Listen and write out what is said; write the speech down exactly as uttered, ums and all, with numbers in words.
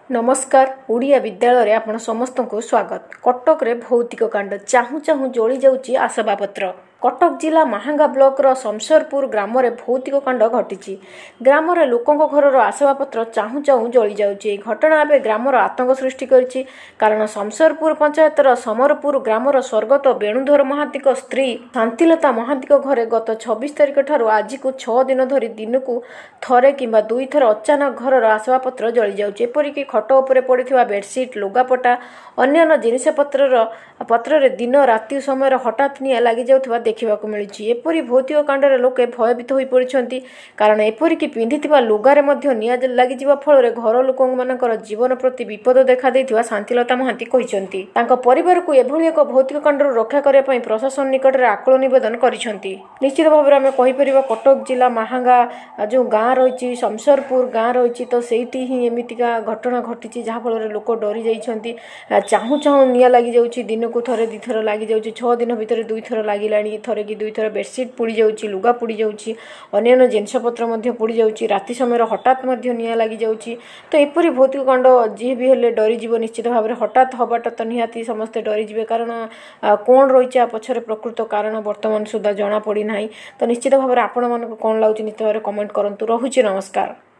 नमस्कार ओडिया विद्यालय रे आपण समस्त को स्वागत। कटक रे भौतिक कांड चाहू चाहू जली जाउची आसबाबपत्र। कटक जिला महांगा ब्लॉक रो शमशेरपुर ग्राम रे भौतिक कांड घटिची। ग्राम रे लोकंक घरर आसबाबपत्र चाहू चाहू जली जाउची। घटना एबे ग्राम रो आतंक सृष्टि करची, कारण शमशेरपुर पंचायत रो समरपुर ग्राम रो स्वर्गत वेणुधर महांतीक स्त्री शांतिलता महांतीक घरे गत छब्बीस तारिख ठारू आज को छह दिन धरी दिन को थरे किंबा दुई थर अचानक घरर आसबाबपत्र जली जाउची। एपरिक खट उपरे पड़िथिबा बेडसीट लुगापटा अन्य जिनिस पत्र पत्र दिन राति समय हठात निया लगी जाउथिबा देखिबाकू मिलुछि। एपरि भौतिक कांडरे लोके भयभीत होई पड़िछन्ति, कारण एपरिक पिंधिथिबा लुगारे मध्य निया लागि जिबा फଳରେ घर लोकमानकर जीवन प्रति विपद देखा दैथिबा शांतिलता महांती कहिसन्ति। तांको परिवार को एभଳି एक भौतिक कांडर रक्षा करिया पई प्रशासन निकट रे आकुल निवेदन करिसन्ति। निश्चित भाबरे आमे कहि परिबा कटक जिला महांगा जो गाँ रहिछि शमशेरपुर गाँ रहिछि, तो सेठी ही एमितिका घटना घटिछि जहा फଳରେ लोक डरी जाइछन्ति। चाहू चाहू निया लागि जाउछि, दिन को थरे दि थर लागि जाउछि, छह दिन भितर दुई थर लागिलाणी, थरे कि दुई थर बेडसीट पुड़ी जाउछि, लुगा पुड़ी जाउछि, अन्य जिनिस पत्र मध्य पुड़ी जाउछि, राति समय हठात मध्य निया लागि जाउछि। तो एपरि भौतिक कांड जी भी हेले डरी जीव। निश्चित भाबरे हठात हबाटा तो निहाती समस्ते डरी जिवे, कारण कोन रहिछि आ पछरे प्रकृत कारण वर्तमान सुद्धा जणा पड़ी नाही। तो निश्चित भाबरे आपण मानको कोन लाउछि निश्चित भाबरे कमेंट करंतु। रहुछि नमस्कार।